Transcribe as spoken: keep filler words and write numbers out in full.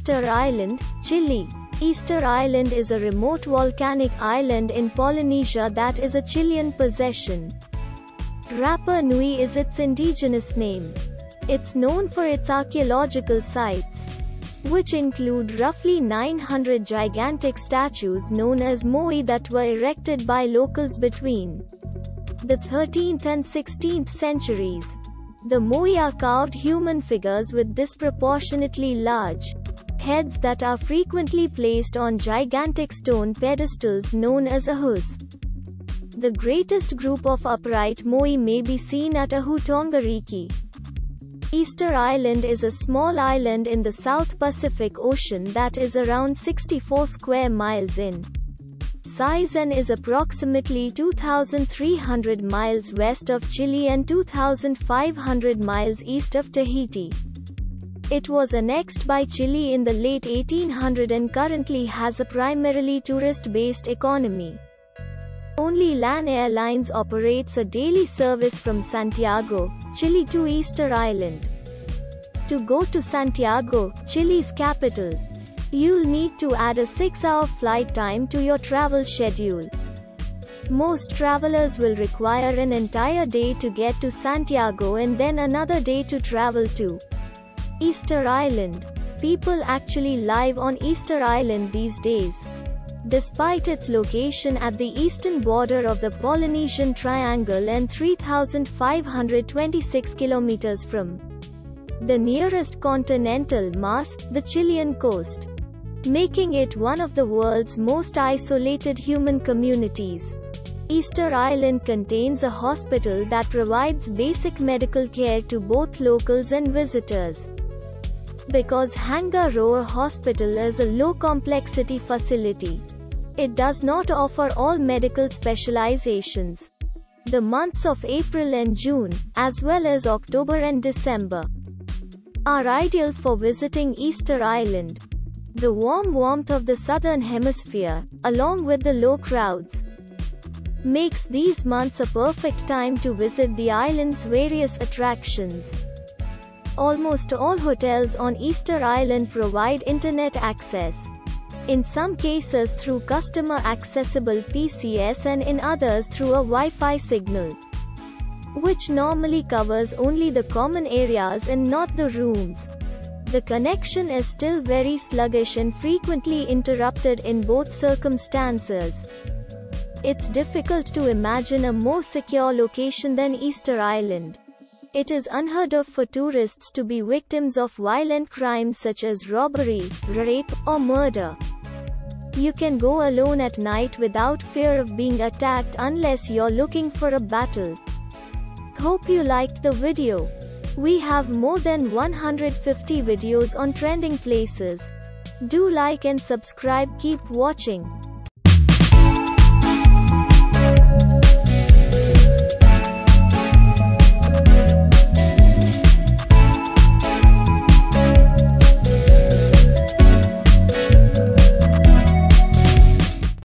Easter Island, Chile. Easter Island is a remote volcanic island in Polynesia that is a Chilean possession. Rapa Nui is its indigenous name. It's known for its archaeological sites, which include roughly nine hundred gigantic statues known as moai that were erected by locals between the thirteenth and sixteenth centuries. The moai are carved human figures with disproportionately large heads that are frequently placed on gigantic stone pedestals known as ahus. The greatest group of upright moai may be seen at Ahu Tongariki. Easter Island is a small island in the South Pacific Ocean that is around sixty-four square miles in size and is approximately two thousand three hundred miles west of Chile and two thousand five hundred miles east of Tahiti. It was annexed by Chile in the late eighteen hundreds and currently has a primarily tourist-based economy. Only LAN Airlines operates a daily service from Santiago, Chile to Easter Island. To go to Santiago, Chile's capital, you'll need to add a six-hour flight time to your travel schedule. Most travelers will require an entire day to get to Santiago and then another day to travel to Easter Island. People actually live on Easter Island these days. Despite its location at the eastern border of the Polynesian Triangle and three thousand five hundred twenty-six kilometers from the nearest continental mass, the Chilean coast, making it one of the world's most isolated human communities. Easter Island contains a hospital that provides basic medical care to both locals and visitors. Because Hangaroa Hospital is a low-complexity facility, it does not offer all medical specializations. The months of April and June, as well as October and December, are ideal for visiting Easter Island. The warm warmth of the southern hemisphere, along with the low crowds, makes these months a perfect time to visit the island's various attractions. Almost all hotels on Easter Island provide internet access, in some cases through customer-accessible P C S and in others through a Wi-Fi signal, which normally covers only the common areas and not the rooms. The connection is still very sluggish and frequently interrupted in both circumstances. It's difficult to imagine a more secure location than Easter Island. It is unheard of for tourists to be victims of violent crimes such as robbery, rape, or murder. You can go alone at night without fear of being attacked unless you're looking for a battle. Hope you liked the video. We have more than one hundred fifty videos on trending places. Do like and subscribe. Keep watching.